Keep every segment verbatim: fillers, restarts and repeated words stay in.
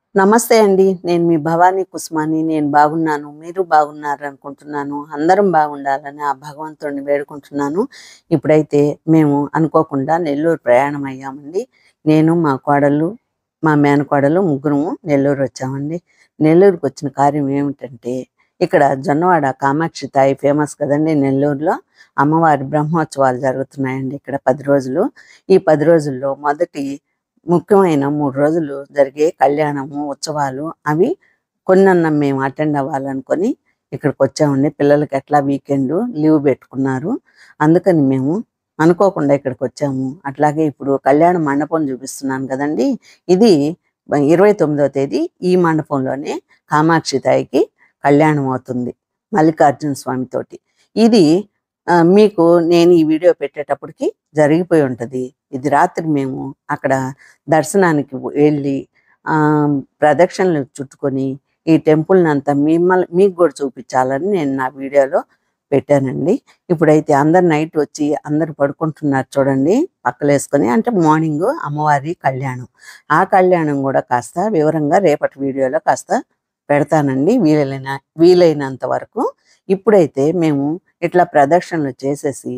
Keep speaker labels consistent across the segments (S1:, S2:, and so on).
S1: నమస్తే అండి. నేను మీ భవానీ కుస్మాని. నేను బాగున్నాను. మీరు బాగున్నారనుకుంటున్నాను. అందరం బాగుండాలని ఆ భగవంతుడిని వేడుకుంటున్నాను. ఇప్పుడైతే మేము అనుకోకుండా నెల్లూరు ప్రయాణం అయ్యామండి. నేను, మా కోడలు, మా మేనకోడలు ముగ్గురము నెల్లూరు వచ్చామండి. నెల్లూరుకి వచ్చిన కార్యం ఏమిటంటే, ఇక్కడ జొన్నవాడ కామాక్షి తాయి ఫేమస్ కదండి నెల్లూరులో. అమ్మవారి బ్రహ్మోత్సవాలు జరుగుతున్నాయండి ఇక్కడ పది రోజులు. ఈ పది రోజుల్లో మొదటి ముఖ్యమైన మూడు రోజులు జరిగే కళ్యాణము, ఉత్సవాలు అవి కొన్నన్నా మేము అటెండ్ అవ్వాలనుకొని ఇక్కడికి వచ్చామండి. పిల్లలకి ఎట్లా వీకెండ్ లీవ్ పెట్టుకున్నారు, అందుకని మేము అనుకోకుండా ఇక్కడికి వచ్చాము. అట్లాగే ఇప్పుడు కళ్యాణ మండపం చూపిస్తున్నాను కదండి, ఇది ఇరవై తొమ్మిదవ తేదీ ఈ మండపంలోనే కామాక్షి తాయికి కళ్యాణం అవుతుంది మల్లికార్జున స్వామితోటి. ఇది ఆ, మీకు నేను ఈ వీడియో పెట్టేటప్పటికి జరిగిపోయి ఉంటుంది. ఇది రాత్రి మేము అక్కడ దర్శనానికి వెళ్ళి ఆ, ప్రదక్షిణలు చుట్టుకొని ఈ టెంపుల్ని అంతా మిమ్మల్ని మీకు కూడా చూపించాలని నేను నా వీడియోలో పెట్టానండి. ఇప్పుడైతే అందరు నైట్ వచ్చి అందరు పడుకుంటున్నారు చూడండి, పక్కలేసుకొని. అంటే మార్నింగ్ అమ్మవారి కళ్యాణం, ఆ కళ్యాణం కూడా కాస్త వివరంగా రేపటి వీడియోలో కాస్త పెడతానండి వీలైన వీలైనంత వరకు. ఇప్పుడైతే మేము ఇట్లా ప్రదక్షిణలు చేసేసి,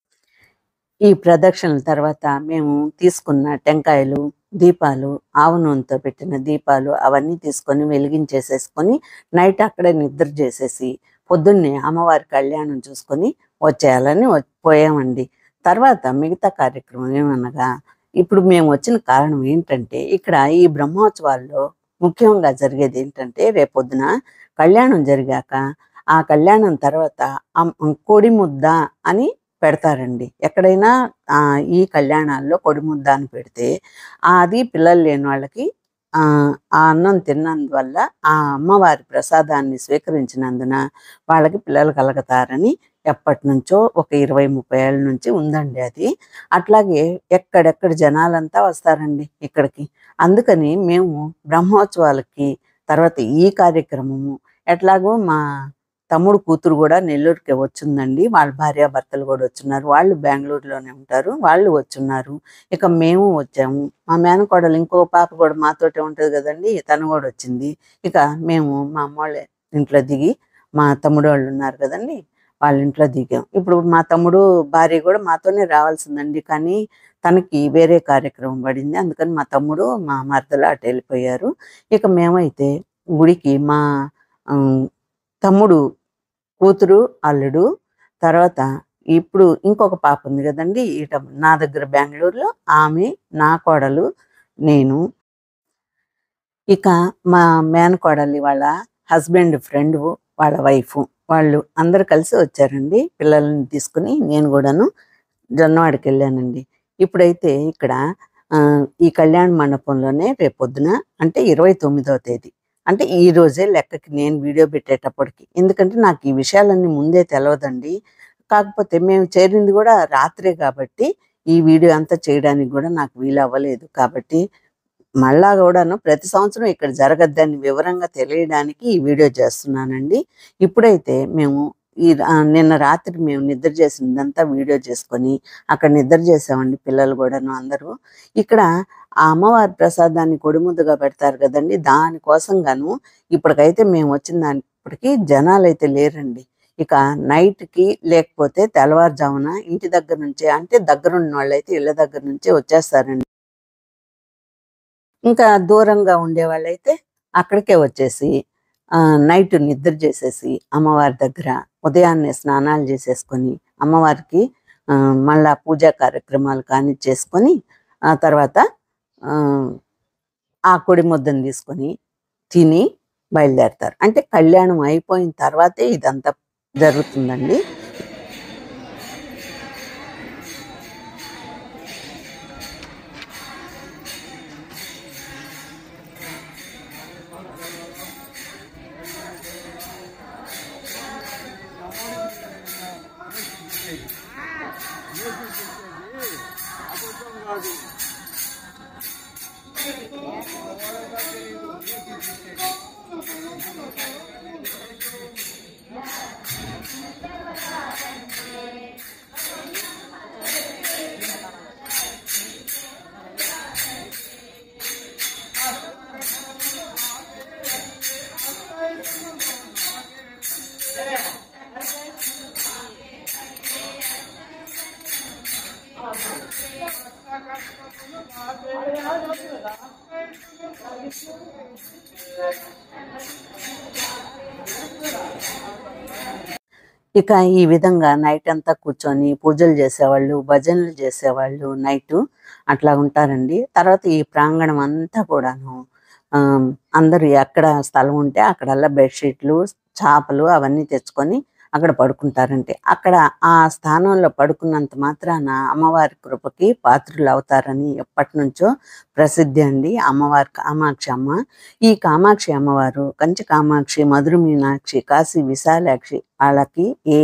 S1: ఈ ప్రదక్షిణల తర్వాత మేము తీసుకున్న టెంకాయలు, దీపాలు, ఆవు నూనెతో పెట్టిన దీపాలు అవన్నీ తీసుకొని వెలిగించేసేసుకొని నైట్ అక్కడే నిద్ర చేసేసి పొద్దున్నే అమ్మవారి కళ్యాణం చూసుకొని వచ్చేయాలని పోయామండి. తర్వాత మిగతా కార్యక్రమం ఏమనగా, ఇప్పుడు మేము వచ్చిన కారణం ఏంటంటే, ఇక్కడ ఈ బ్రహ్మోత్సవాల్లో ముఖ్యంగా జరిగేది ఏంటంటే, రేపొద్దున కళ్యాణం జరిగాక ఆ కళ్యాణం తర్వాత కోడి ముద్ద అని పెడతారండి. ఎక్కడైనా ఈ కళ్యాణాల్లో కొడి ముద్ద అని పెడితే అది పిల్లలు లేని వాళ్ళకి ఆ అన్నం తిన్నందువల్ల ఆ అమ్మవారి ప్రసాదాన్ని స్వీకరించినందున వాళ్ళకి పిల్లలు కలుగుతారని ఎప్పటి నుంచో ఒక ఇరవై ముప్పై ఏళ్ళ నుంచి ఉందండి అది. అట్లాగే ఎక్కడెక్కడ జనాలంతా వస్తారండి ఇక్కడికి. అందుకని మేము బ్రహ్మోత్సవాలకి తర్వాత ఈ కార్యక్రమము ఎట్లాగో మా తమ్ముడు కూతురు కూడా నెల్లూరుకి వచ్చిందండి. వాళ్ళ భార్యాభర్తలు కూడా వచ్చున్నారు. వాళ్ళు బెంగళూరులోనే ఉంటారు, వాళ్ళు వచ్చున్నారు. ఇక మేము వచ్చాము. మా మేనకోడలు ఇంకో పాప కూడా మాతోటే ఉంటుంది కదండి, తను కూడా వచ్చింది. ఇక మేము మా అమ్మ వాళ్ళ ఇంట్లో దిగి, మా తమ్ముడు వాళ్ళు ఉన్నారు కదండి వాళ్ళ ఇంట్లో దిగాం. ఇప్పుడు మా తమ్ముడు భార్య కూడా మాతోనే రావాల్సిందండి, కానీ తనకి వేరే కార్యక్రమం పడింది. అందుకని మా తమ్ముడు మా మరదలు అటు వెళ్ళిపోయారు. ఇక మేమైతే గుడికి మా తమ్ముడు కూతురు, అల్లుడు, తర్వాత ఇప్పుడు ఇంకొక పాప ఉంది కదండి ఇట నా దగ్గర బెంగళూరులో, ఆమె, నా కోడలు, నేను, ఇక మా మేనకోడలి వాళ్ళ హస్బెండ్ ఫ్రెండ్ వాళ్ళ వైఫ్, వాళ్ళు అందరు కలిసి వచ్చారండి. పిల్లల్ని తీసుకుని నేను కూడాను జొన్నవాడికి వెళ్ళానండి. ఇప్పుడైతే ఇక్కడ ఈ కళ్యాణ మండపంలోనే రేపొద్దున అంటే ఇరవై తొమ్మిదవ తేదీ అంటే ఈ రోజే లెక్కకి నేను వీడియో పెట్టేటప్పటికి, ఎందుకంటే నాకు ఈ విషయాలన్నీ ముందే తెలియదండి. కాకపోతే మేము చేరింది కూడా రాత్రే కాబట్టి ఈ వీడియో అంతా చేయడానికి కూడా నాకు వీలు అవ్వలేదు. కాబట్టి మళ్ళా కూడాను ప్రతి సంవత్సరం ఇక్కడ జరగద్దని వివరంగా తెలియడానికి ఈ వీడియో చేస్తున్నానండి. ఇప్పుడైతే మేము ఈ నిన్న రాత్రి మేము నిద్ర చేసిందంతా వీడియో చేసుకొని అక్కడ నిద్ర చేసామండి, పిల్లలు కూడాను అందరూ. ఇక్కడ ఆ అమ్మవారి ప్రసాదాన్ని కొడిముద్దగా పెడతారు కదండి, దానికోసం గాను ఇప్పటికైతే మేము వచ్చిన దానిప్పటికీ జనాలు అయితే లేరండి. ఇక నైట్కి లేకపోతే తెల్లవారుజామున ఇంటి దగ్గర నుంచే, అంటే దగ్గరున్న వాళ్ళు అయితే ఇళ్ళ దగ్గర నుంచే వచ్చేస్తారండి. ఇంకా దూరంగా ఉండే వాళ్ళైతే అక్కడికే వచ్చేసి నైట్ నిద్ర చేసేసి అమ్మవారి దగ్గర ఉదయాన్నే స్నానాలు చేసేసుకొని అమ్మవారికి మళ్ళా పూజా కార్యక్రమాలు కానీ చేసుకొని ఆ తర్వాత ఆ కొడి ముద్దను తీసుకొని తిని బయలుదేరతారు. అంటే కళ్యాణం అయిపోయిన తర్వాతే ఇదంతా జరుగుతుందండి. ఇక ఈ విధంగా నైట్ అంతా కూర్చొని పూజలు చేసేవాళ్ళు, భజనలు చేసేవాళ్ళు నైటు అట్లా ఉంటారండి. తర్వాత ఈ ప్రాంగణం అంతా కూడాను ఆహ్, అందరూ ఎక్కడ స్థలం ఉంటే అక్కడల్లా బెడ్‌షీట్లు, చాపలు అవన్నీ తెచ్చుకొని అక్కడ పడుకుంటారండి. అక్కడ ఆ స్థానంలో పడుకున్నంత మాత్రాన అమ్మవారి కృపకి పాత్రులవుతారని ఎప్పటినుంచో ప్రసిద్ధి అండి. అమ్మవారు కామాక్షి అమ్మ. ఈ కామాక్షి అమ్మవారు కంచి కామాక్షి, మధుర మీనాక్షి, కాశీ విశాలాక్షి వాళ్ళకి ఏ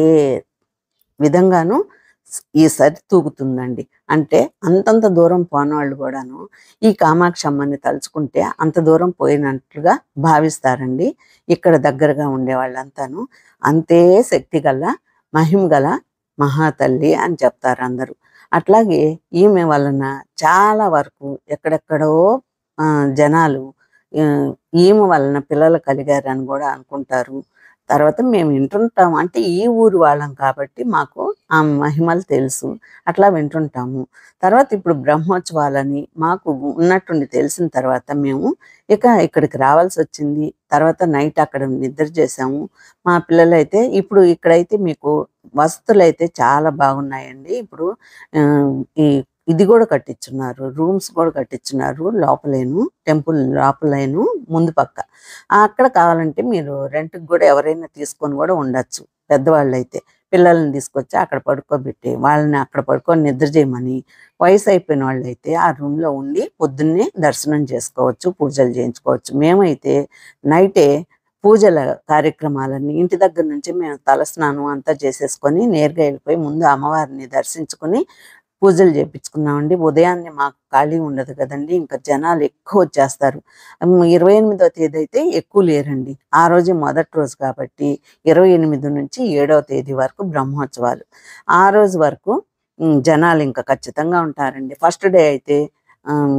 S1: విధంగాను ఈ సరి తూగుతుందండి. అంటే అంతంత దూరం పోనవాళ్ళు కూడాను ఈ కామాక్షి అమ్మని తలుచుకుంటే అంత దూరం పోయినట్లుగా భావిస్తారండి. ఇక్కడ దగ్గరగా ఉండేవాళ్ళంతాను. అంతే శక్తి గల మహిమ గల మహాతల్లి అని చెప్తారు అందరూ. అట్లాగే ఈమె వలన చాలా వరకు ఎక్కడెక్కడో ఆ, జనాలు ఆ, ఈమె వలన పిల్లలు కలిగారని కూడా అనుకుంటారు. తర్వాత మేము వింటుంటాం. అంటే ఈ ఊరు వాళ్ళం కాబట్టి మాకు ఆ మహిమలు తెలుసు. అట్లా వింటుంటాము. తర్వాత ఇప్పుడు బ్రహ్మోత్సవాలని మాకు ఉన్నట్టుండి తెలిసిన తర్వాత మేము ఇక ఇక్కడికి రావాల్సి వచ్చింది. తర్వాత నైట్ అక్కడ నిద్ర చేసాము. మా పిల్లలైతే ఇప్పుడు ఇక్కడైతే మీకు వసతులైతే చాలా బాగున్నాయండి. ఇప్పుడు ఆ, ఈ ఇది కూడా కట్టించున్నారు. రూమ్స్ కూడా కట్టించున్నారు. లోపలేను టెంపుల్ లోపలేను ముందు పక్క. ఆ, అక్కడ కావాలంటే మీరు రెంట్‌కి కూడా ఎవరైనా తీసుకొని కూడా ఉండొచ్చు. పెద్దవాళ్ళైతే పిల్లల్ని తీసుకొచ్చి అక్కడ పడుకోబెట్టి వాళ్ళని అక్కడ పడుకొని నిద్ర చేయమని, వయసు అయిపోయిన వాళ్ళైతే ఆ రూమ్‌లో ఉండి పొద్దున్నే దర్శనం చేసుకోవచ్చు, పూజలు చేయించుకోవచ్చు. మేమైతే నైటే పూజల కార్యక్రమాలన్నీ ఇంటి దగ్గర నుంచి మేము తలస్నానం అంతా చేసేసుకొని నేరుగా వెళ్ళిపోయి ముందు అమ్మవారిని దర్శించుకొని పూజలు చేపించుకున్నామండి. ఉదయాన్నే మాకు ఖాళీ ఉండదు కదండి. ఇంకా జనాలు ఎక్కువ వచ్చేస్తారు. ఇరవై ఎనిమిదో తేదీ అయితే ఎక్కువ లేరండి. ఆ రోజు మొదటి రోజు కాబట్టి ఇరవై ఎనిమిది నుంచి ఏడవ తేదీ వరకు బ్రహ్మోత్సవాలు. ఆ రోజు వరకు ఉమ్, జనాలు ఇంకా ఖచ్చితంగా ఉంటారండి. ఫస్ట్ డే అయితే ఆమ్,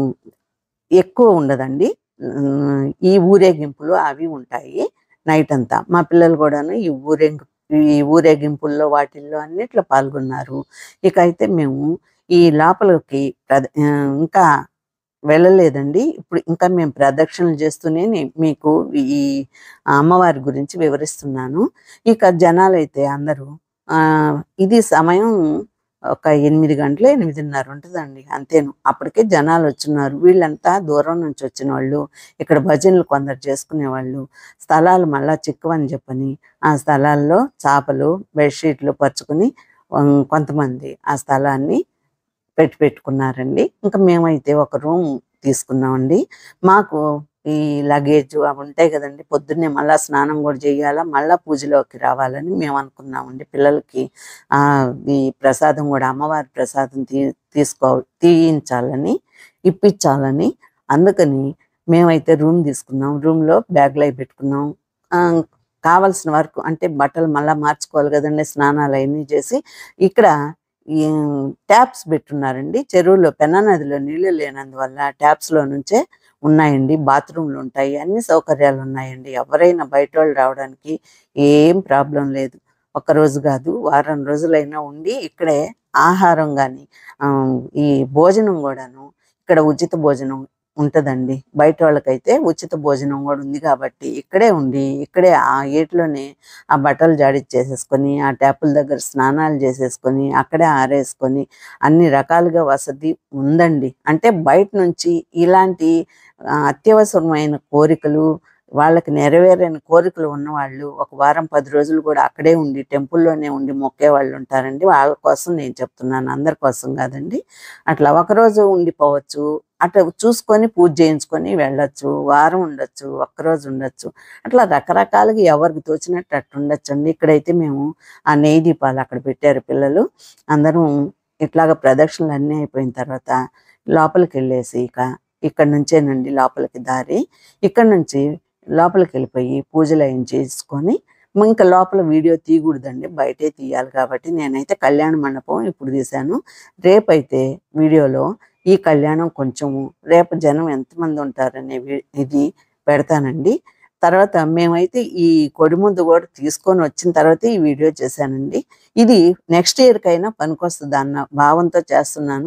S1: ఎక్కువ ఉండదండి. ఉమ్, ఈ ఊరేగింపులు అవి ఉంటాయి నైట్ అంతా. మా పిల్లలు కూడాను ఈ ఊరేగింపు ఈ ఊరేగింపుల్లో వాటిల్లో అన్నిట్లో పాల్గొన్నారు. ఇక అయితే మేము ఈ లోపలికి ప్రద ఆ, ఇంకా వెళ్ళలేదండి. ఇప్పుడు ఇంకా మేము ప్రదక్షిణలు చేస్తూనే నే- మీకు ఈ అమ్మవారి గురించి వివరిస్తున్నాను. ఇక జనాలైతే అందరూ ఆ ఇది సమయం ఒక ఎనిమిది గంటలు ఎనిమిదిన్నర ఉంటుందండి అంతేను. అప్పటికే జనాలు వచ్చున్నారు. వీళ్ళంతా దూరం నుంచి వచ్చిన వాళ్ళు, ఇక్కడ భజనలు కొందరు చేసుకునేవాళ్ళు, స్థలాలు మళ్ళా చిక్కవని చెప్పని ఆ స్థలాల్లో చాపలు బెడ్షీట్లు పరుచుకుని ఉమ్, కొంతమంది ఆ స్థలాన్ని పెట్టి పెట్టుకున్నారండి. ఇంకా మేమైతే ఒక రూమ్ తీసుకున్నామండి. మాకు ఈ లగేజ్ అవి ఉంటాయి కదండి. పొద్దున్నే మళ్ళా స్నానం కూడా చేయాలా, మళ్ళా పూజలోకి రావాలని మేము అనుకున్నామండి. పిల్లలకి ఆ ఈ ప్రసాదం కూడా అమ్మవారి ప్రసాదం తీ తీసుకో తీయించాలని ఇప్పించాలని అందుకని మేమైతే రూమ్ తీసుకున్నాం. రూమ్లో బ్యాగులు అవి పెట్టుకున్నాం. ఆ, కావలసిన వరకు అంటే బట్టలు మళ్ళా మార్చుకోవాలి కదండి. స్నానాలు అవన్నీ చేసి ఇక్కడ ఈ ట్యాప్స్ పెట్టున్నారండి. చెరువులో పెన్నా నదిలో నీళ్లు లేనందువల్ల ట్యాప్స్‌లో నుంచే ఉన్నాయండి. బాత్రూమ్‌లు ఉంటాయి. అన్ని సౌకర్యాలు ఉన్నాయండి. ఎవరైనా బయట వాళ్ళు రావడానికి ఏం ప్రాబ్లం లేదు. ఒక్కరోజు కాదు వారం రోజులైనా ఉండి ఇక్కడే ఆహారం గాని ఆహ్, ఈ భోజనం కూడాను ఇక్కడ ఉచిత భోజనం ఉంటదండి. బయట వాళ్ళకైతే ఉచిత భోజనం కూడా ఉంది కాబట్టి ఇక్కడే ఉండి ఇక్కడే ఆ ఏట్లోనే ఆ బట్టలు జాడిచ్చేసేసుకొని, ఆ ట్యాపుల దగ్గర స్నానాలు చేసేసుకొని, అక్కడే ఆరేసుకొని అన్ని రకాలుగా వసతి ఉందండి. అంటే బయట నుంచి ఇలాంటి ఆహ్, అత్యవసరమైన కోరికలు, వాళ్ళకి నెరవేరని కోరికలు ఉన్నవాళ్ళు ఒక వారం, పది రోజులు కూడా అక్కడే ఉండి టెంపుల్‌లోనే ఉండి మొక్కేవాళ్ళు ఉంటారండి. వాళ్ళ కోసం నేను చెప్తున్నాను. అందరి కోసం కాదండి. అట్లా ఒకరోజు ఉండిపోవచ్చు. అట్లా చూసుకొని పూజ చేయించుకొని వెళ్ళొచ్చు. వారం ఉండొచ్చు. ఒక్కరోజు ఉండొచ్చు. అట్లా రకరకాలుగా ఎవరికి తోచినట్టు అట్లా ఉండొచ్చండి. ఇక్కడైతే మేము ఆ నెయ్యి దీపాలు అక్కడ పెట్టారు పిల్లలు. అందరం ఇట్లాగ ప్రదక్షిణలు అన్నీ అయిపోయిన తర్వాత లోపలికి వెళ్ళేసి ఇక ఇక్కడ నుంచేనండి లోపలికి దారి. ఇక్కడ నుంచి లోపలికి వెళ్ళిపోయి పూజలు అయి చేసుకొని ఇంకా లోపల వీడియో తీయకూడదండి. బయటే తీయాలి కాబట్టి నేనైతే కళ్యాణ మండపం ఇప్పుడు తీశాను. రేపైతే వీడియోలో ఈ కళ్యాణం కొంచెము రేపు జనం ఎంతమంది ఉంటారనే వి- ఇది పెడతానండి. తర్వాత మేమైతే ఈ కొడిముద్దు కూడా తీసుకొని వచ్చిన తర్వాత ఈ వీడియో చేశానండి. ఇది నెక్స్ట్ ఇయర్కైనా పనికొస్తుంది అన్న భావంతో చేస్తున్నాను.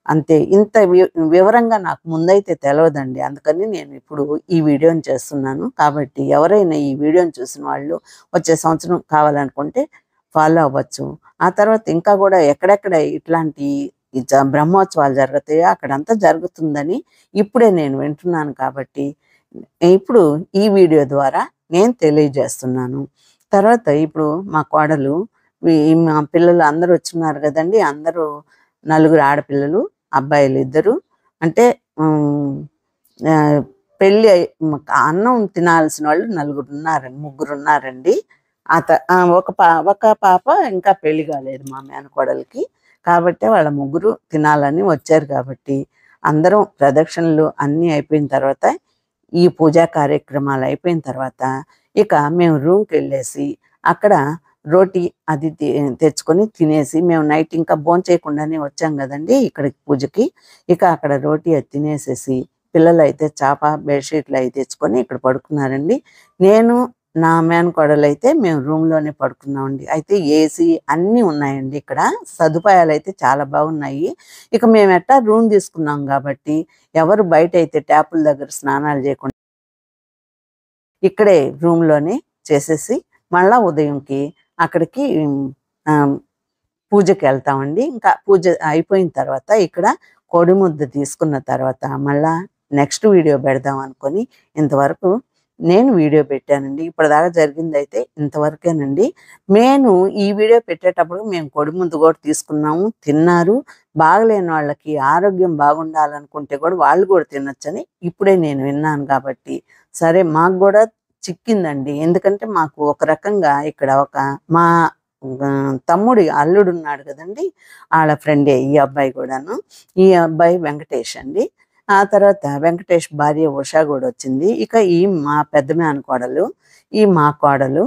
S1: అంతే. ఇంత వి వివరంగా నాకు ముందైతే తెలవదండి. అందుకని నేను ఇప్పుడు ఈ వీడియోని చేస్తున్నాను. కాబట్టి ఎవరైనా ఈ వీడియోని చూసిన వాళ్ళు వచ్చే సంవత్సరం కావాలనుకుంటే ఫాలో అవ్వచ్చు. ఆ తర్వాత ఇంకా గూడా ఎక్కడెక్కడ ఇట్లాంటి ఈ జ బ్రహ్మోత్సవాలు జరుగుతాయో అక్కడంతా జరుగుతుందని ఇప్పుడే నేను వింటున్నాను కాబట్టి, ఇప్పుడు ఈ వీడియో ద్వారా నేను తెలియజేస్తున్నాను. తర్వాత ఇప్పుడు మా కోడలు వి మా పిల్లలు అందరూ వచ్చున్నారు గదండీ! అందరూ నలుగురు ఆడపిల్లలు, అబ్బాయిలు ఇద్దరు. అంటే హ్మ్, ఆహ్, పెళ్లి అయి మ అన్నం తినాల్సిన వాళ్ళు నలుగురున్నారండి. ముగ్గురున్నారండి. ఆ త ఆ! ఒక పా ఒక పాప ఇంకా పెళ్లి గాలేదు మా మేనకోడలికి. కాబట్టే వాళ్ళ ముగ్గురు తినాలని వచ్చారు కాబట్టి, అందరం ప్రదక్షిణలు అన్నీ అయిపోయిన తర్వాత, ఈ పూజా కార్యక్రమాలు అయిపోయిన తర్వాత, ఇక మేము రూమ్‌కెళ్ళేసి, అక్కడ రోటీ అది తె తెచ్చుకొని తినేసి, మేము నైట్ ఇంకా భోంచేయకుండానే వచ్చాం గదండీ! ఇక్కడికి పూజకి. ఇక అక్కడ రోటీ అది తినేసేసి, పిల్లలైతే చాప, బెడ్‌షీట్లు అయి తెచ్చుకొని ఇక్కడ పడుకున్నారండి. నేను, నా మేనకోడలైతే మేము రూమ్‌లోనే పడుకున్నామండి. అయితే ఏసీ అన్నీ ఉన్నాయండి ఇక్కడ. సదుపాయాలైతే చాలా బాగున్నాయి. ఇక మేమెట్టా రూమ్ తీసుకున్నాం గాబట్టి, ఎవరు బయటైతే ట్యాపుల దగ్గర స్నానాలు జేయకుండా ఇక్కడే రూమ్‌లోనే చేసేసి, మళ్ళా ఉదయంకి అక్కడికి ఆహ్, పూజకెళ్తామండి. ఇంకా పూజ అయిపోయిన తర్వాత ఇక్కడ కోడిముద్ద తీసుకున్న తర్వాత మళ్ళా నెక్స్ట్ వీడియో పెడదాం అనుకోని ఇంతవరకు నేను వీడియో పెట్టానండి. ఇప్పటిదాకా జరిగిందైతే ఇంతవరకేనండి. నేను ఈ వీడియో పెట్టేటప్పుడు మేము కోడిముద్ద గూడా తీసుకున్నాము, తిన్నారు. బాగలేని వాళ్ళకి ఆరోగ్యం బాగుండాలనుకుంటే గూడా వాళ్ళు గూడా తినొచ్చని ఇప్పుడే నేను విన్నాను కాబట్టి, సరే మాకు గూడా చిక్కిందండి. ఎందుకంటే మాకు ఒక రకంగా ఇక్కడ ఒక మా ఆహ్, తమ్ముడి అల్లుడున్నాడు గదండీ! ఆళ్ళ ఫ్రెండే ఈ అబ్బాయి గూడాను. ఈ అబ్బాయి వెంకటేష్ అండి. ఆ తర్వాత వెంకటేష్ భార్య ఉష గూడొచ్చింది. ఇక ఈ మా పెద్ద మేనకోడలు, ఈ మా కోడలు.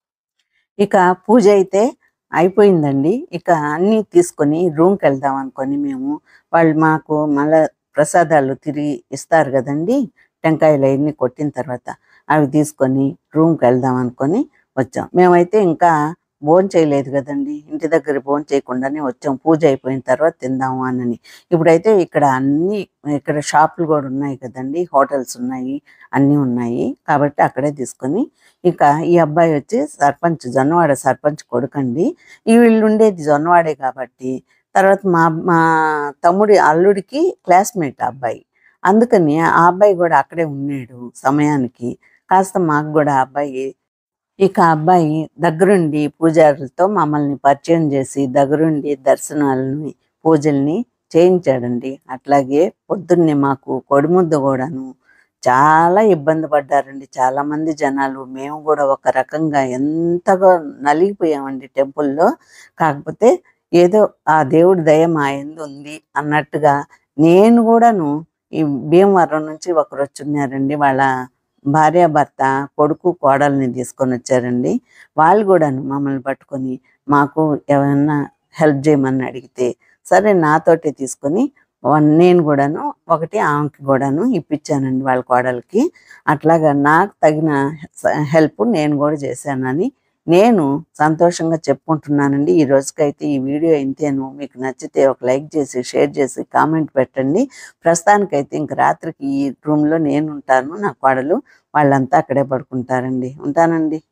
S1: ఇక పూజ అయితే అయిపోయిందండి. ఇక అన్నీ తీసుకొని రూమ్‌కెళ్దాం అనుకోని మేము, వాళ్ళు మాకు మళ్ళా ప్రసాదాలు తిరిగి ఇస్తారు గదండీ! టెంకాయలయన్నీ కొట్టిన తర్వాత, అవి తీసుకొని రూమ్‌కెళ్దాం అనుకోని వచ్చాం. మేమైతే ఇంకా భోంచేయలేదు గదండీ! ఇంటి దగ్గర భోంచేయకుండానే వచ్చాం. పూజ అయిపోయిన తర్వాత తిందాము అనని. ఇప్పుడైతే ఇక్కడ అన్నీ ఇక్కడ షాపులు గూడా ఉన్నాయి కదండీ! హోటల్స్ ఉన్నాయి, అన్నీ ఉన్నాయి. కాబట్టి అక్కడే తీసుకొని ఇక ఈ అబ్బాయి వచ్చి సర్పంచ్ జొన్నవాడ సర్పంచ్ కొడుకండి. ఈ వీళ్ళుండేది జొన్నవాడే కాబట్టి, తర్వాత మా మా తమ్ముడి అల్లుడికి క్లాస్‌మేట్ ఆ అబ్బాయి. అందుకని ఆ అబ్బాయి గూడా అక్కడే ఉన్నాడు సమయానికి. కాస్త మాకు గూడా ఆ అబ్బాయి ఇక ఆ అబ్బాయి దగ్గరుండి పూజారులతో మమ్మల్ని పరిచయం చేసి, దగ్గరుండి దర్శనాలని, పూజల్ని చేయించాడండి. అట్లాగే పొద్దున్నే మాకు కోడిముద్ద గూడాను చాలా ఇబ్బంది పడ్డారండి చాలామంది జనాలు. మేము గూడా ఒక రకంగా ఎంతగా నలిగిపోయామండి టెంపుల్‌లో. కాకపోతే ఏదో ఆ దేవుడి దయ మా యందుంది అన్నట్టుగా నేను గూడాను ఈ భీమవరం నుంచి ఒకరొచ్చున్నారండి. వాళ్ళ భార్యాభర్త, కొడుకు, కోడల్ని తీసుకొనొచ్చారండి. వాళ్ళు గూడాను మమ్మల్ని పట్టుకొని మాకు ఏమన్నా హెల్ప్ జేయమని అడిగితే, సరే నాతోటే తీసుకొని వన్ నేను గూడాను ఒకటి ఆమెకి గూడాను ఇప్పిచ్చానండి వాళ్ళ కోడలికి. అట్లాగా నాకు తగిన స హెల్ప్ నేను గూడా చేశానని నేను సంతోషంగా చెప్పుకుంటున్నానండి. ఈ రోజుకైతే ఈ వీడియో ఇంతేను. మీకు నచ్చితే ఒక లైక్ చేసి, షేర్ చేసి, కామెంట్ పెట్టండి. ప్రస్తుతానికైతే ఇంక రాత్రికి ఈ రూమ్‌లో నేనుంటాను, నా కోడలు. వాళ్ళంతా అక్కడే పడుకుంటారండి. ఉంటానండి.